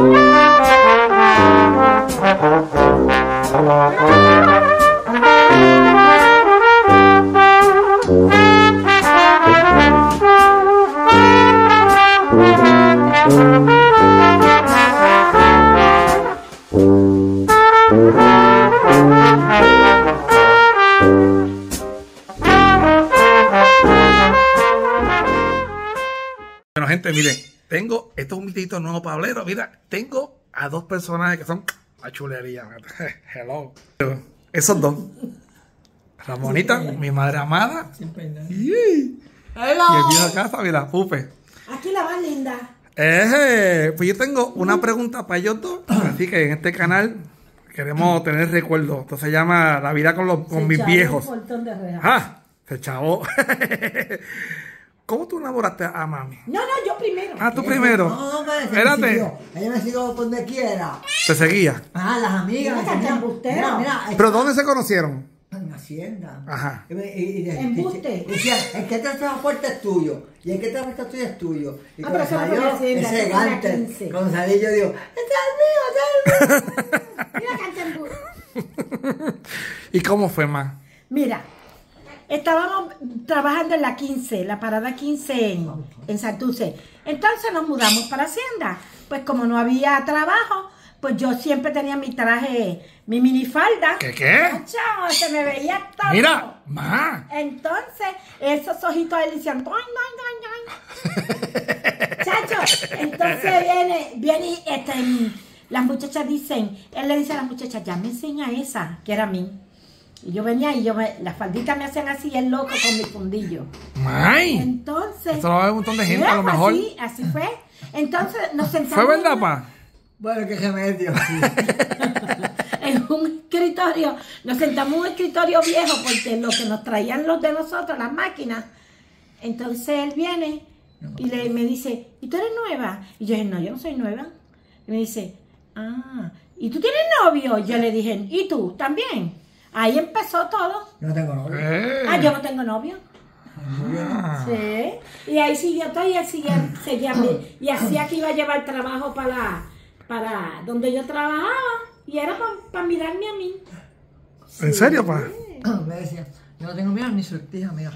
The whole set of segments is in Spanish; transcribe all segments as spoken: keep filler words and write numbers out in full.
Bueno, gente, miren, tengo, esto es un vitito nuevo pablero, mira, tengo a dos personajes que son la chulería. Hello. Esos dos. Ramonita, mi madre amada. Y, y el viejo de casa, mira, Pupe. Aquí la más linda. Eh, pues yo tengo una pregunta para ellos dos. Así que en este canal queremos tener recuerdos. Esto se llama La vida con, los, con mis viejos. Un montón de rejas. Ah, se chavó. ¿Cómo tú enamoraste a mami? No, no, yo primero. Ah, tú primero. No, no, me Espérate. Ella me siguió por donde quiera. Te seguía. Ah, las amigas. Mira, me seguían. embustero. Mira, mira, ¿Pero dónde se conocieron? en Hacienda. Ajá. Y, y, y, Embuste. y decía, el que te trajo fuerte es tuyo. Y el que te trajo fuerte es tuyo. Y Ah, cuando pero eso no salió fue Hacienda, ese eso fue la gante, quince. cuando salí yo digo, este es mío, este es mío. Mira, Cantembu. ¿Y cómo fue más? Mira, estábamos trabajando en la quince, la parada quince en, en Santurce. Entonces nos mudamos para Hacienda. Pues como no había trabajo, pues yo siempre tenía mi traje, mi minifalda. ¿Qué qué? Chao, se me veía todo. Mira, ma. Entonces, esos ojitos de él decían, ¡doin, doin, doin, doin! Chacho, entonces viene, viene, este, las muchachas dicen, él le dice a las muchachas, ya me enseña esa, que era a mí. Y yo venía y yo me, las falditas me hacían así, el loco con mi fundillo. May. Entonces. Esto lo va a ver un montón de gente, a lo ¿verdad? mejor. Así, así fue. Entonces nos sentamos. ¿Fue verdad, pa? Bueno, qué remedio. En un escritorio, nos sentamos en un escritorio viejo porque lo que nos traían los de nosotros, las máquinas. Entonces él viene y le, me dice, ¿y tú eres nueva? Y yo dije, no, yo no soy nueva. Y me dice, ah, ¿y tú tienes novio? Yo le dije, ¿y tú también? Ahí empezó todo. Yo no tengo novio. Eh. Ah, yo no tengo novio. Ah. Sí. Y ahí siguió todo y él seguía, seguía y hacía que iba a llevar trabajo para, para donde yo trabajaba. Y era para pa mirarme a mí. ¿En serio, pa? Me decía, yo no tengo miedo ni sortija, mira.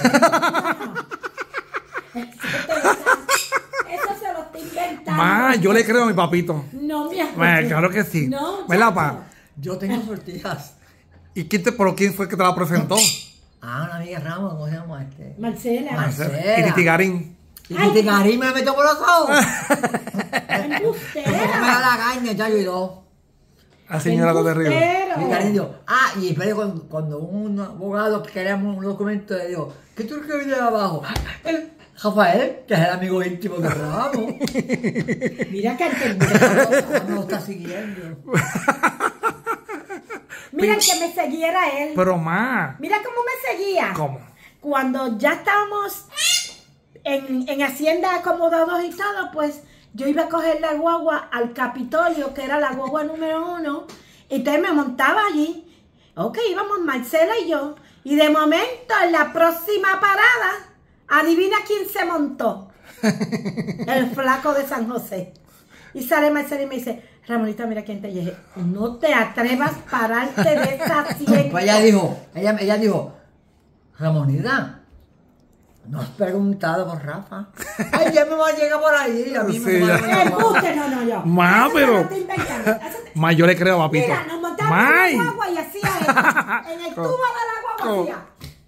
Eso se lo estoy inventando. Ma, yo le creo a mi papito. No, mi amor. Ma, claro que sí. No, ¿Verdad, chacho. pa? Yo tengo sortijas. ¿Y quién te, pero quién fue que te la presentó? Ah, una amiga Ramos, ¿cómo se llama este? Marcela. Marcela. Y Titi Garín. Y Titi Garín me la metió por los ojos. Embustera. No me da la caña, ya yo. La señora de Río. Y Garín dijo, ah, y espere cuando, cuando un abogado que queríamos un documento, le dijo, ¿qué tú que viene de abajo? El Rafael, que es el amigo íntimo de Ramos. Mira que el No lo está siguiendo. Mira el que me seguía era él. Pero ma. Mira cómo me seguía. ¿Cómo? Cuando ya estábamos en, en Hacienda acomodados y todo, pues yo iba a coger la guagua al Capitolio, que era la guagua número uno, y entonces me montaba allí. Ok, íbamos Marcela y yo, y de momento en la próxima parada, adivina quién se montó. El flaco de San José. Y sale Marcela y me dice, Ramonita, mira quién te dije, no te atrevas a pararte de esa asiento. Pues ella dijo, ella, ella dijo, Ramonita, ¿no has preguntado por Rafa? Ay, ya me va a llegar por ahí. A mí Sí, me va a ya. llegar por Embuste, ahí. no, no, yo. Ma, Eso pero- se lo estoy inventando. Eso te- Ma, yo le creo a papito. Mira, nos montamos May. en la guagua y hacía eso. En el tubo de la guagua hacía.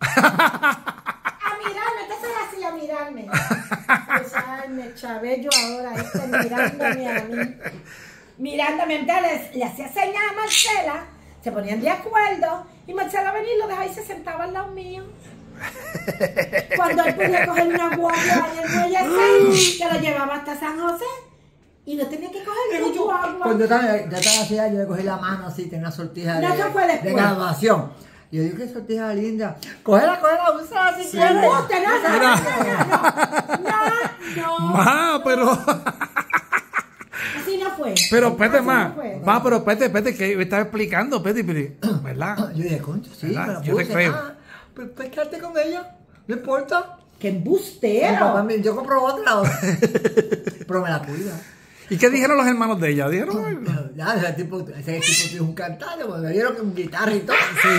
A mirarme, ¿qué se hacía a mirarme? Pues, ay, me chavé yo ahora, este mirándome a mí. Mirándome, entonces le, le hacía señas a Marcela, se ponían de acuerdo, y Marcela venía y lo dejaba y se sentaba al lado mío. Cuando él podía coger una guagua en el muelle seis, que lo llevaba hasta San José, y no tenía que coger su guagua. Cuando yo estaba, yo estaba así, yo le cogí la mano así, tenía una sortija de, No, eso fue después. de graduación. Y yo digo, qué sortija linda. Cógela, cógela, úsala si quieres. Embuste, no, no, no, no, no, no. Ma, pero. Así no fue. Pero pete, Así ma. no fue. Va, pero pete, pete, que me estaba explicando, pete, pero. ¿Verdad? Yo dije, concho, sí, ¿Verdad? me la Yo te puse. creo. Ah, pues, pues quédate con ella, no importa. ¡Qué Mi papá embustero! me- yo compro otra, pero me la cuida. ¿Y qué dijeron los hermanos de ella? ¿Dijeron algo? Ya, ese tipo, ese tipo tiene un cantante, porque me dieron con guitarra y todo.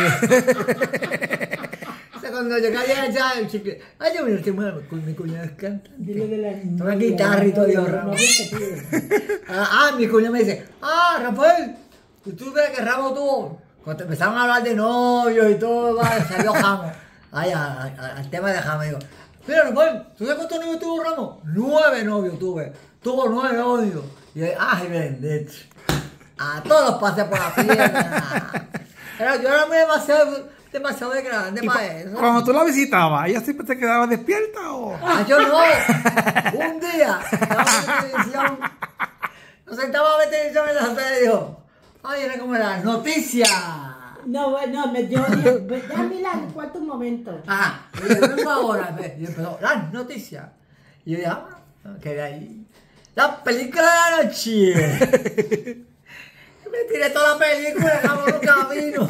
O sea, cuando llegué allá, ya, el chicle, ay, yo mira, este mueve con mi cuñado es cantante. Dile de la Toca guitarra y todo, yo, Ramos. Ah, ah, mi cuñado me dice, ah, Rafael, ¿y tú crees que Ramos tuvo? Cuando empezaron a hablar de novios y todo, va, salió Ramos. Ay, a- a- al tema de Ramos, digo, mira, Rafael, ¿tú sabes cuántos novios tuvo Ramos? Nueve novios tuve. Tuvo nueve novios. Y yo, ay, bendito. A todos pasé por la pierna. Pero yo era muy demasiado, demasiado de grande Y para cu- eso. Cuando tú la visitabas, ¿ella siempre te quedaba despierta o...? Ah, yo no. Un día, estaba viendo televisión. Nos sentaba a ver televisión en la tele y dijo, ay, era como las noticias. No, bueno, me dio. Déjame la cuarto un momento. Ajá, y yo vengo ahora, ve, y empezó, las noticias. Y yo ya, ah, quedé ahí. La película de la noche. Y me tiré toda la película, acabó un camino.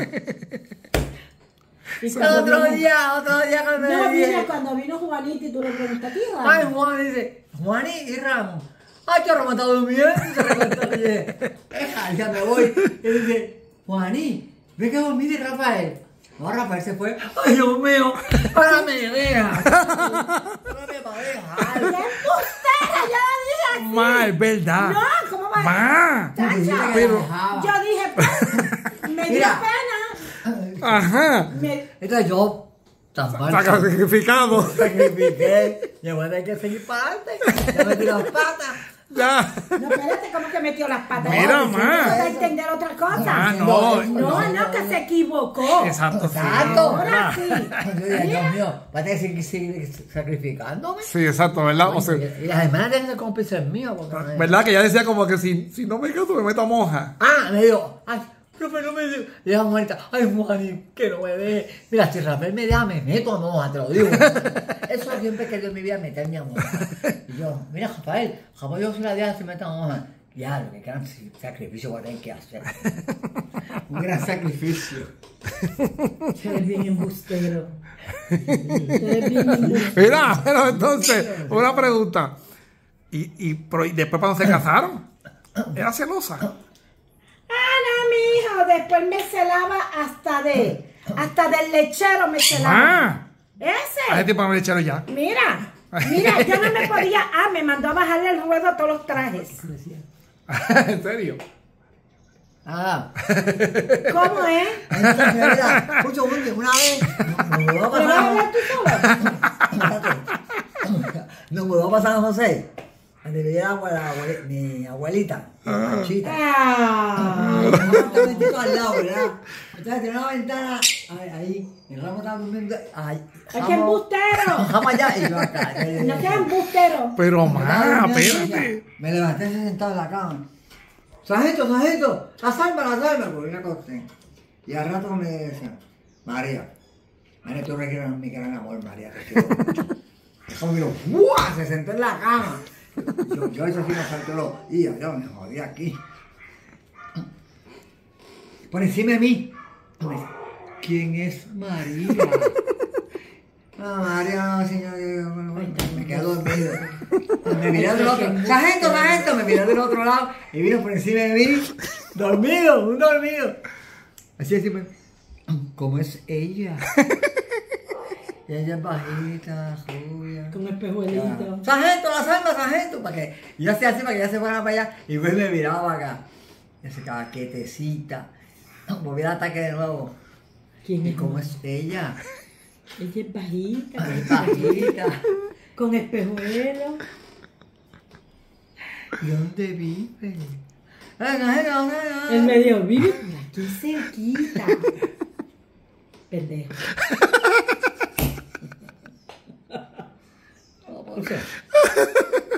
Y El cuando otro vino- día, otro día cuando No, le dije, mira, cuando vino Juanita y tú le preguntaste, ¿qué ay, Ramos? Juan dice, Juan y Ramos. Ay, que Ramos está durmiendo. Y se le contó, y dije, deja, ya me voy. Y dice, Juaní, ve que dormí de Rafael. No, Rafael se fue. Ay, Dios mío, para mi deja. Para mi pareja. ¡Qué embustera! Yo lo dije así. Ma, es verdad. No, ¿cómo va? Ma. Chacha. Pero- Yo dije, pues, me dio Mira. pena. Ajá. Me- Entonces yo, tan mal, Está sacrificado. sacrifiqué. Ya voy a tener que seguir para adelante. Ya me tiré las patas. Ya. No, espérate, ¿cómo que metió las patas? Mira, No, ma. no puedo entender otra cosa. Ah, no. No, no, que se equivocó. Exacto, sí. Exacto. Ahora sí. Yo dije, Dios mío, va a tener que seguir, seguir sacrificándome. Sí, exacto, ¿verdad? O sea, y las hermanas tienen que cómplice el mío. Porque no es- ¿verdad? Que ella decía como que si, si no me caso me meto a moja. Ah, me dijo, ay, profe, no me dijo. Y la muerta, ay, Juaní, que no me deje. Mira, si Rafael me deja, me meto a moja, te lo digo. Eso siempre he querido en mi vida, meterme a moja. Y yo, mira, Rafael, Rafael, yo si la deja, se mete a moja. Ya, lo que gran sacrificio voy a tener que hacer. Un gran sacrificio. Tú eres bien embustero. Tú eres bien embustero. Mira, pero entonces, una pregunta. ¿Y, y, pero, ¿y después cuando se casaron? ¿Era celosa? Ah, no, mi hijo, después me celaba hasta de, hasta del lechero me celaba. Ah, Ese. hace tiempo no me le echaron ya. Mira, mira, yo no me podía, ah, me mandó a bajarle el ruedo a todos los trajes. ¿En serio? Ah, ¿Cómo es? entonces, mira, mucho gusto, una vez nos mudó a ¿Me vas a pasar. hablar tú solo? Nos mudó a pasar a José. Donde vivía la abuela- abueli- mi abuelita, mi machita. Ah, Un momentito al lado, ¿verdad? Entonces tenía una ventana ahí, ahí, y Ramos estaba durmiendo ahí. ¡ay, qué embustero! Ramos allá y yo acá. No seas embustero. Pero, Estaba ma, durmiendo, espérate. Me levanté sentado en la cama. Sargento, sargento, la salva, la salva. Porque una cosa. Y al rato me decían, María, María, tú requieres mi gran amor, María, te quiero mucho. Es como digo, ¡buah! Se sentó en la cama. Yo, yo eso sí me saltó los y yo, yo me jodí aquí. Por encima de mí. Me dice, ¿quién es María? No, María, no, señor. yo- Me quedé dormido. Me miré del otro. Sargento, sargento. Me miré del otro lado y vino por encima de mí. Dormido, un dormido. Así así me. ¿Cómo es ella? Y ella es bajita, rubia. Con espejuelito. Sargento, la salva, sargento. Para que y yo hacía así para que ella se fuera para allá. Y pues me miraba para acá. Y se quedaba quietecita. Volví al ataque de nuevo. ¿Quién ¿Y es? cómo es ella? Ella es bajita, Es bajita. con espejuelo. ¿Y dónde vive? Venga, venga, venga. Él me dijo, vive por aquí cerquita. Pendejo. No, ¿por qué?